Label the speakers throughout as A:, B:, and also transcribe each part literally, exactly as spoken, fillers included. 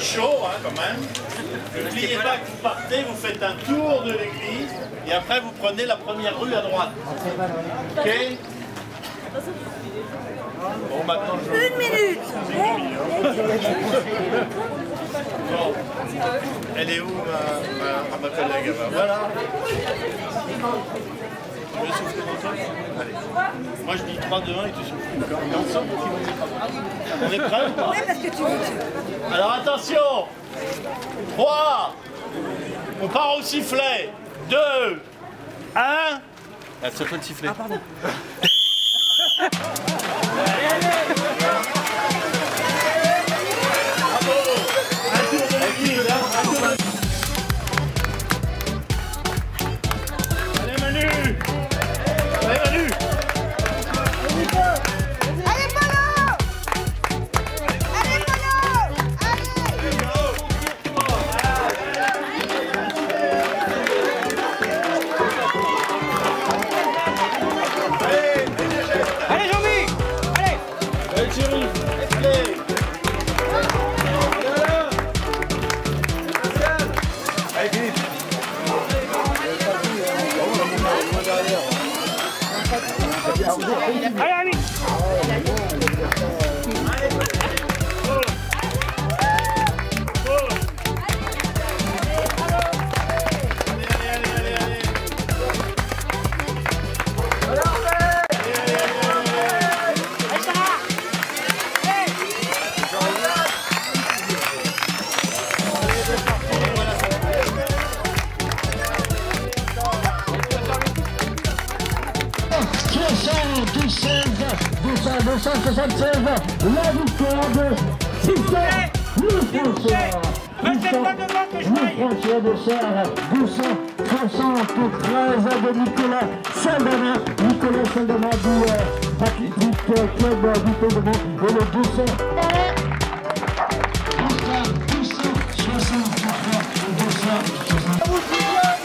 A: chaud hein, quand même. N'oubliez pas que vous partez, vous faites un tour de l'église et après vous prenez la première rue à droite. Ok? Bon, maintenant je...
B: Une minute.
A: Bon. Elle est où ma, ma, ma collègue? Voilà. Tu veux souffler dans toi? Allez. Moi je dis trois, deux, un et tu souffles. On est ensemble. On est prêts ou pas?
B: Oui, parce que tu veux.
A: Alors attention. trois. On part au sifflet. deux. un. Elle se fait le sifflet. Ah pardon. Allez, allez. Allez Manu. Allez Manu.
B: Allez, Polo. Allez, Polo.
C: Allez Jean-Mi. Allez.
A: Allez Thierry. Allez. Allez Philippe.
C: Allez Ami.
D: soixante-seize, deux cent soixante-seize, la victoire de Christophe Lefrançois. Lefrançois de Serre, deux cent soixante-treize de Nicolas Saldana. Nicolas Saldana du Athletic Club du Pégament et le deux cents. deux cent soixante-trois et deux cent soixante-trois.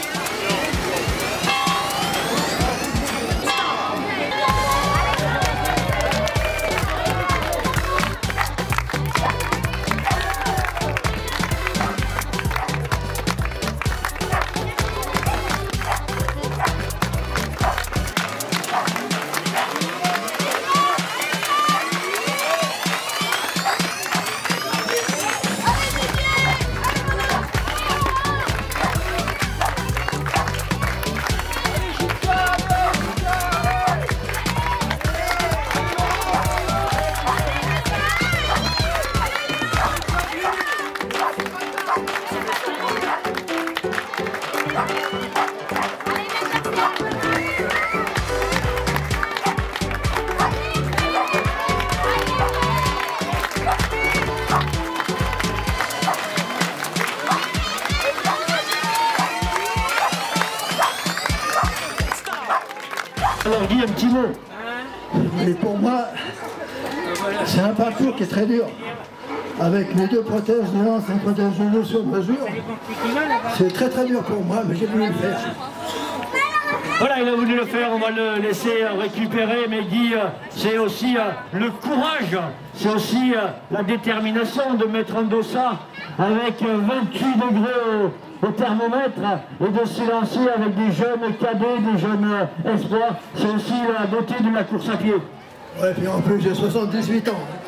D: Alors dis un petit mot. Et pour moi, c'est un parcours qui est très dur. Avec mes deux prothèses de hanche, une prothèse de genou sur mesure. C'est très très dur pour moi, mais j'ai voulu le faire.
C: Voilà, il a voulu le faire, on va le laisser récupérer, mais Guy, c'est aussi le courage, c'est aussi la détermination de mettre un dossard avec vingt-huit degrés au, au thermomètre et de se lancer avec des jeunes cadets, des jeunes espoirs. C'est aussi la beauté de la course à pied.
D: Ouais, puis en plus j'ai soixante-dix-huit ans.